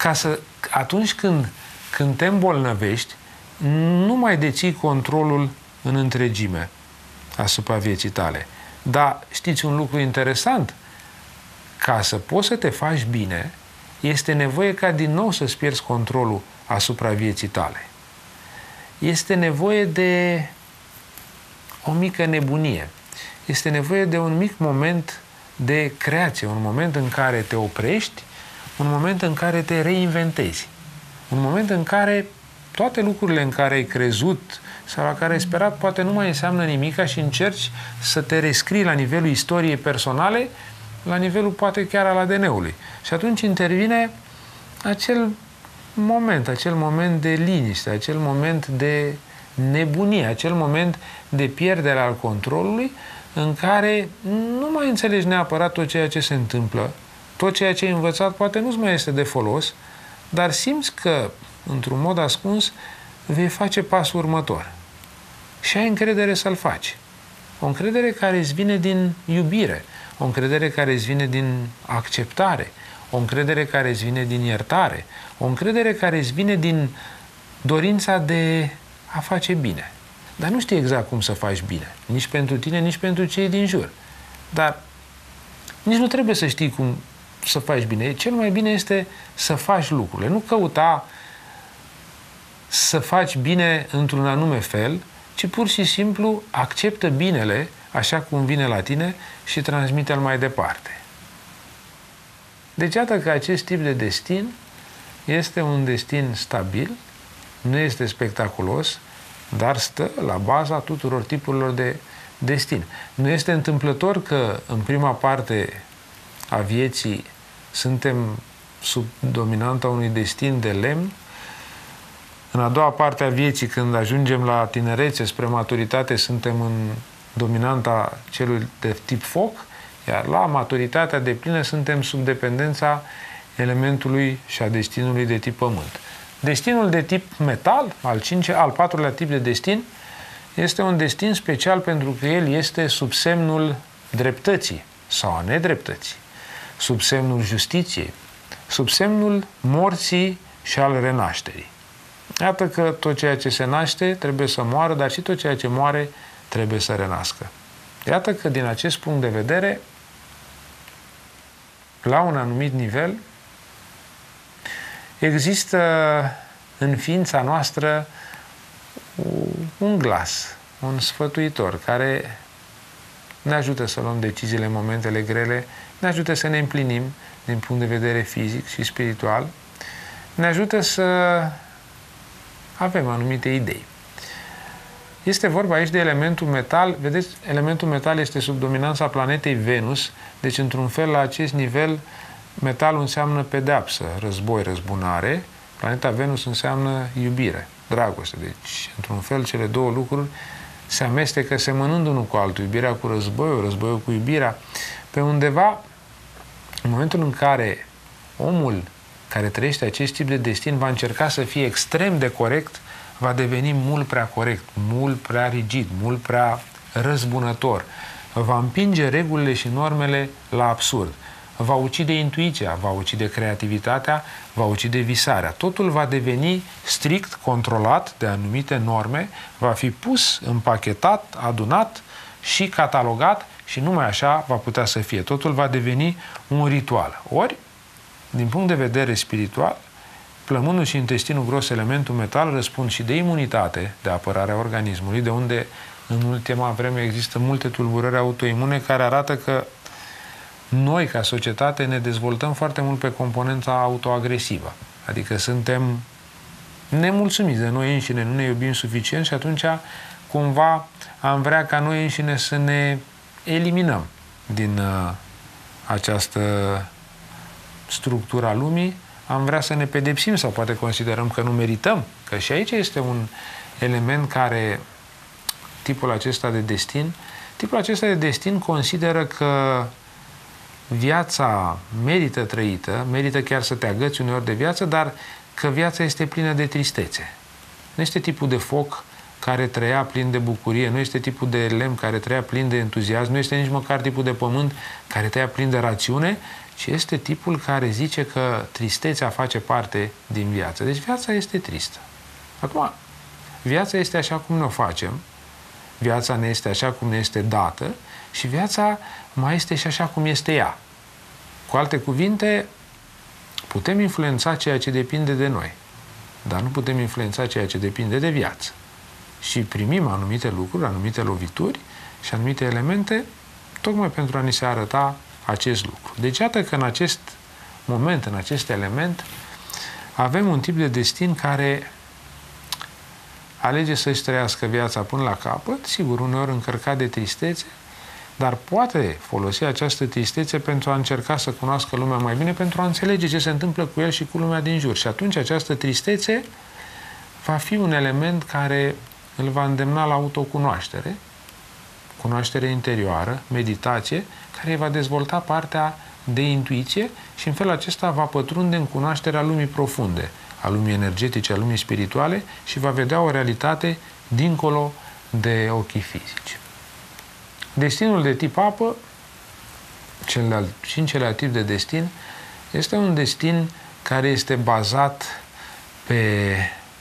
ca să, atunci când, când te îmbolnăvești, nu mai deții controlul în întregime asupra vieții tale. Dar știți un lucru interesant? Ca să poți să te faci bine, este nevoie ca din nou să-ți pierzi controlul asupra vieții tale. Este nevoie de o mică nebunie. Este nevoie de un mic moment de creație, un moment în care te oprești, un moment în care te reinventezi, un moment în care toate lucrurile în care ai crezut sau la care ai sperat poate nu mai înseamnă nimica și încerci să te rescrii la nivelul istoriei personale, la nivelul poate chiar al A D N-ului. Și atunci intervine acel moment, acel moment de liniște, acel moment de nebunie, acel moment de pierdere al controlului, în care nu mai înțelegi neapărat tot ceea ce se întâmplă, tot ceea ce ai învățat poate nu-ți mai este de folos, dar simți că, într-un mod ascuns, vei face pasul următor. Și ai încredere să-l faci. O încredere care îți vine din iubire, o încredere care îți vine din acceptare, o încredere care îți vine din iertare, o încredere care îți vine din dorința de a face bine. Dar nu știi exact cum să faci bine, nici pentru tine, nici pentru cei din jur. Dar nici nu trebuie să știi cum să faci bine. Cel mai bine este să faci lucrurile. Nu căuta să faci bine într-un anume fel, ci pur și simplu acceptă binele așa cum vine la tine și transmite-l mai departe. Deci iată că acest tip de destin este un destin stabil, nu este spectaculos, dar stă la baza tuturor tipurilor de destin. Nu este întâmplător că în prima parte a vieții suntem sub dominanta unui destin de lemn, în a doua parte a vieții, când ajungem la tinerețe, spre maturitate, suntem în dominanta celui de tip foc, iar la maturitatea deplină suntem sub dependența elementului și a destinului de tip pământ. Destinul de tip metal, al, cinci, al patrulea tip de destin, este un destin special pentru că el este sub semnul dreptății sau a nedreptății, sub semnul justiției, sub semnul morții și al renașterii. Iată că tot ceea ce se naște trebuie să moară, dar și tot ceea ce moare trebuie să renască. Iată că din acest punct de vedere, la un anumit nivel, există în ființa noastră un glas, un sfătuitor, care ne ajută să luăm deciziile în momentele grele, ne ajută să ne împlinim din punct de vedere fizic și spiritual, ne ajută să avem anumite idei. Este vorba aici de elementul metal. Vedeți, elementul metal este sub dominanța planetei Venus, deci într-un fel la acest nivel metalul înseamnă pedeapsă, război, răzbunare, planeta Venus înseamnă iubire, dragoste. Deci, într-un fel, cele două lucruri se amestecă semănând unul cu altul, iubirea cu războiul, războiul cu iubirea. Pe undeva, în momentul în care omul care trăiește acest tip de destin va încerca să fie extrem de corect, va deveni mult prea corect, mult prea rigid, mult prea răzbunător. Va împinge regulile și normele la absurd. Va ucide intuiția, va ucide creativitatea, va ucide visarea. Totul va deveni strict controlat de anumite norme, va fi pus, împachetat, adunat și catalogat și numai așa va putea să fie. Totul va deveni un ritual. Ori, din punct de vedere spiritual, plămânul și intestinul gros, elementul metal, răspund și de imunitate, de apărare a organismului, de unde în ultima vreme există multe tulburări autoimune care arată că noi, ca societate, ne dezvoltăm foarte mult pe componența autoagresivă. Adică suntem nemulțumiți de noi înșine, nu ne iubim suficient și atunci cumva am vrea ca noi înșine să ne eliminăm din uh, această structură a lumii, am vrea să ne pedepsim sau poate considerăm că nu merităm, că și aici este un element care, tipul acesta de destin, tipul acesta de destin consideră că viața merită trăită, merită chiar să te agăți uneori de viață, dar că viața este plină de tristețe. Nu este tipul de foc care trăia plin de bucurie, nu este tipul de lemn care trăia plin de entuziasm, nu este nici măcar tipul de pământ care trăia plin de rațiune, ci este tipul care zice că tristețea face parte din viață. Deci viața este tristă. Acum, viața este așa cum ne-o facem, viața ne este așa cum ne este dată și viața mai este și așa cum este ea. Cu alte cuvinte, putem influența ceea ce depinde de noi, dar nu putem influența ceea ce depinde de viață. Și primim anumite lucruri, anumite lovituri și anumite elemente tocmai pentru a ni se arăta acest lucru. Deci iată că în acest moment, în acest element, avem un tip de destin care alege să-și trăiască viața până la capăt, sigur, uneori încărcat de tristețe, dar poate folosi această tristețe pentru a încerca să cunoască lumea mai bine, pentru a înțelege ce se întâmplă cu el și cu lumea din jur. Și atunci această tristețe va fi un element care îl va îndemna la autocunoaștere, cunoaștere interioară, meditație, care îi va dezvolta partea de intuiție și în felul acesta va pătrunde în cunoașterea lumii profunde, a lumii energetice, a lumii spirituale și va vedea o realitate dincolo de ochii fizici. Destinul de tip apă, cel de-al cincelea tip de destin, este un destin care este bazat pe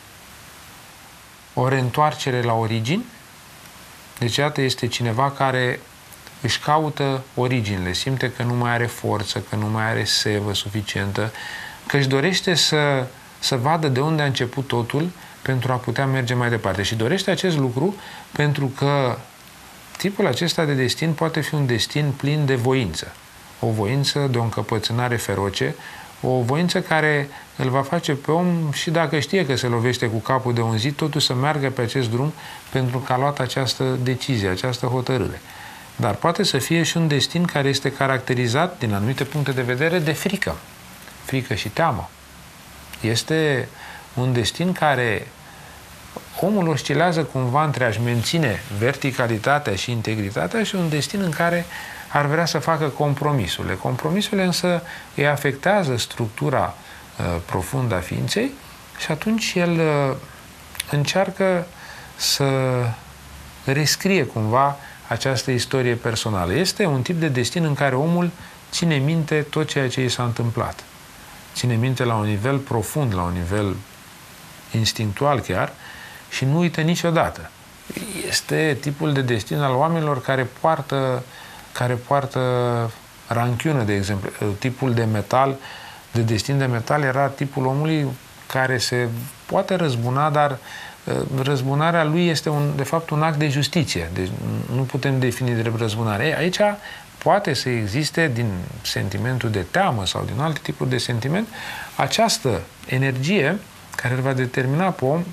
o reîntoarcere la origini. Deci, iată, este cineva care își caută originile, simte că nu mai are forță, că nu mai are sevă suficientă, că își dorește să, să vadă de unde a început totul pentru a putea merge mai departe. Și dorește acest lucru pentru că tipul acesta de destin poate fi un destin plin de voință. O voință de o încăpățânare feroce, o voință care îl va face pe om, și dacă știe că se lovește cu capul de un zid, totuși să meargă pe acest drum pentru că a luat această decizie, această hotărâre. Dar poate să fie și un destin care este caracterizat, din anumite puncte de vedere, de frică. Frică și teamă. Este un destin care omul oscilează cumva între a-și menține verticalitatea și integritatea și un destin în care ar vrea să facă compromisurile. Compromisurile însă îi afectează structura uh, profundă a ființei și atunci el uh, încearcă să rescrie cumva această istorie personală. Este un tip de destin în care omul ține minte tot ceea ce i s-a întâmplat. Ține minte la un nivel profund, la un nivel instinctual chiar, și nu uită niciodată. Este tipul de destin al oamenilor care poartă, care poartă ranchiună, de exemplu. Tipul de metal, de destin de metal, era tipul omului care se poate răzbuna, dar răzbunarea lui este un, de fapt un act de justiție. Deci nu putem defini drept răzbunare. Ei, aici poate să existe, din sentimentul de teamă sau din alte tipuri de sentiment, această energie care îl va determina pe om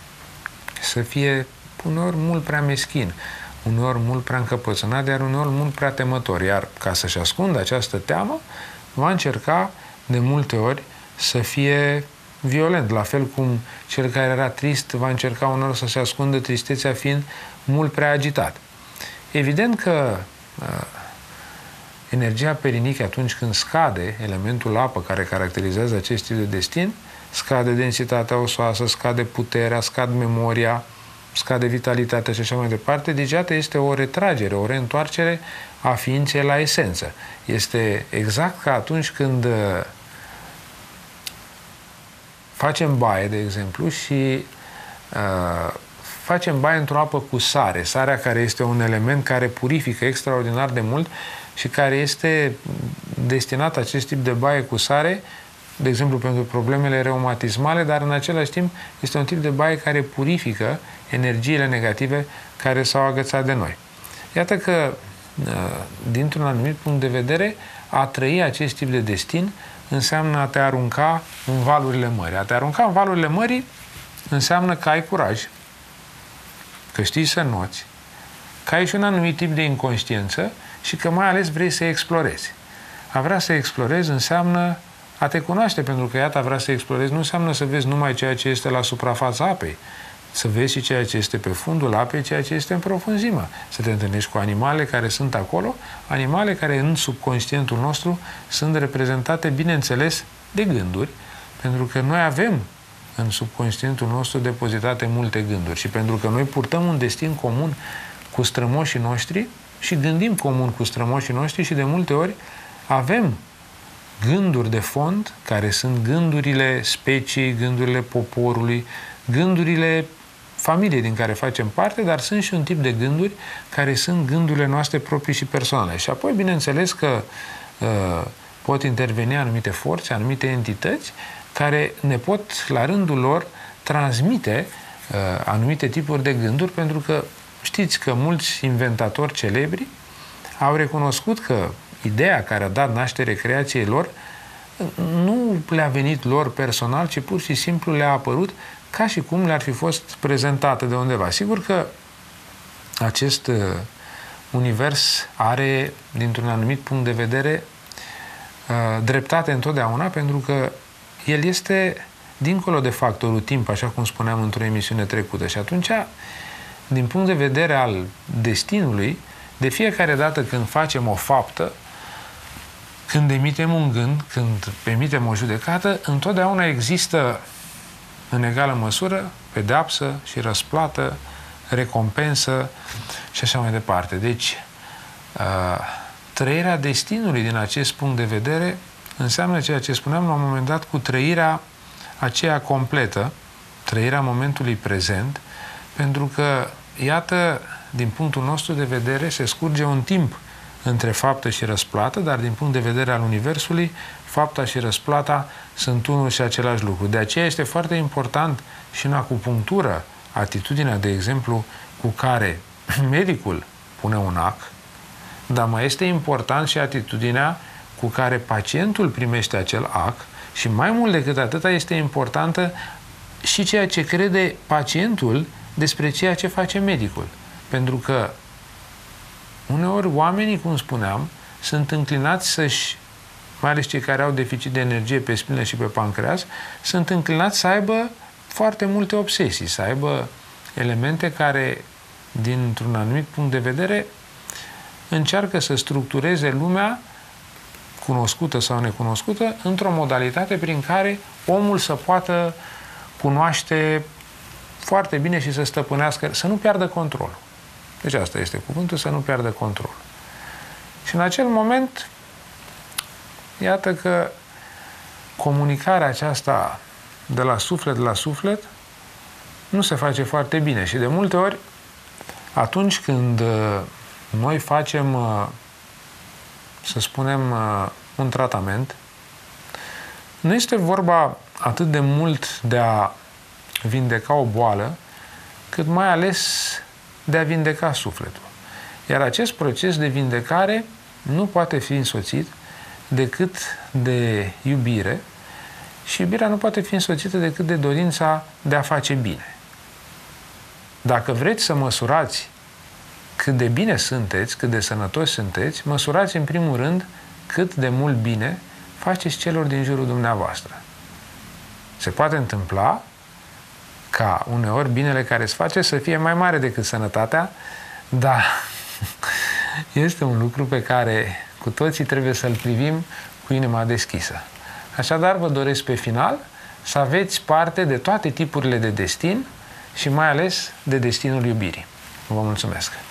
să fie uneori mult prea meschin, uneori mult prea încăpățânat, iar uneori mult prea temător. Iar ca să-și ascundă această teamă, va încerca de multe ori să fie violent, la fel cum cel care era trist va încerca uneori să se ascundă tristețea fiind mult prea agitat. Evident că uh, energia perinică, atunci când scade elementul apă care caracterizează acest tip de destin, scade densitatea osoasă, scade puterea, scade memoria, scade vitalitatea și așa mai departe. Deci, iată, este o retragere, o reîntoarcere a ființei la esență. Este exact ca atunci când uh, facem baie, de exemplu, și uh, facem baie într-o apă cu sare. Sarea care este un element care purifică extraordinar de mult și care este destinat acest tip de baie cu sare, de exemplu, pentru problemele reumatismale, dar în același timp este un tip de baie care purifică energiile negative care s-au agățat de noi. Iată că, dintr-un anumit punct de vedere, a trăi acest tip de destin înseamnă a te arunca în valurile mării. A te arunca în valurile mării înseamnă că ai curaj, că știi să înnoți, că ai și un anumit tip de inconștiență și că mai ales vrei să explorezi. A vrea să explorezi înseamnă a te cunoaște, pentru că, iată, a vrea să explorezi nu înseamnă să vezi numai ceea ce este la suprafața apei, să vezi și ceea ce este pe fundul apei, ceea ce este în profunzime. Să te întâlnești cu animale care sunt acolo, animale care în subconștientul nostru sunt reprezentate, bineînțeles, de gânduri, pentru că noi avem în subconștientul nostru depozitate multe gânduri și pentru că noi purtăm un destin comun cu strămoșii noștri și gândim comun cu strămoșii noștri și de multe ori avem gânduri de fond, care sunt gândurile speciei, gândurile poporului, gândurile familiei din care facem parte, dar sunt și un tip de gânduri care sunt gândurile noastre proprii și personale. Și apoi, bineînțeles că uh, pot interveni anumite forțe, anumite entități care ne pot, la rândul lor, transmite uh, anumite tipuri de gânduri, pentru că știți că mulți inventatori celebri au recunoscut că ideea care a dat naștere creației lor nu le-a venit lor personal, ci pur și simplu le-a apărut ca și cum le-ar fi fost prezentată de undeva. Sigur că acest uh, univers are, dintr-un anumit punct de vedere, uh, dreptate întotdeauna, pentru că el este dincolo de factorul timp, așa cum spuneam într-o emisiune trecută. Și atunci, din punct de vedere al destinului, de fiecare dată când facem o faptă, când emitem un gând, când emitem o judecată, întotdeauna există în egală măsură pedeapsă și răsplată, recompensă și așa mai departe. Deci, trăirea destinului din acest punct de vedere înseamnă ceea ce spuneam la un moment dat cu trăirea aceea completă, trăirea momentului prezent, pentru că, iată, din punctul nostru de vedere, se scurge un timp între faptă și răsplată, dar din punct de vedere al Universului, fapta și răsplata sunt unul și același lucru. De aceea este foarte important și în acupunctură atitudinea, de exemplu, cu care medicul pune un ac, dar mai este important și atitudinea cu care pacientul primește acel ac și mai mult decât atâta este importantă și ceea ce crede pacientul despre ceea ce face medicul. Pentru că uneori oamenii, cum spuneam, sunt înclinați să-și, mai ales cei care au deficit de energie pe splină și pe pancreas, sunt înclinați să aibă foarte multe obsesii, să aibă elemente care, dintr-un anumit punct de vedere, încearcă să structureze lumea, cunoscută sau necunoscută, într-o modalitate prin care omul să poată cunoaște foarte bine și să stăpânească, să nu piardă controlul. Deci asta este cuvântul, să nu piardă control. Și în acel moment, iată că comunicarea aceasta de la suflet la suflet nu se face foarte bine. Și de multe ori, atunci când noi facem, să spunem, un tratament, nu este vorba atât de mult de a vindeca o boală, cât mai ales de a vindeca sufletul. Iar acest proces de vindecare nu poate fi însoțit decât de iubire și iubirea nu poate fi însoțită decât de dorința de a face bine. Dacă vreți să măsurați cât de bine sunteți, cât de sănătoși sunteți, măsurați în primul rând cât de mult bine faceți celor din jurul dumneavoastră. Se poate întâmpla ca uneori binele care îți face să fie mai mare decât sănătatea, dar este un lucru pe care cu toții trebuie să-l privim cu inima deschisă. Așadar, vă doresc pe final să aveți parte de toate tipurile de destin și mai ales de destinul iubirii. Vă mulțumesc!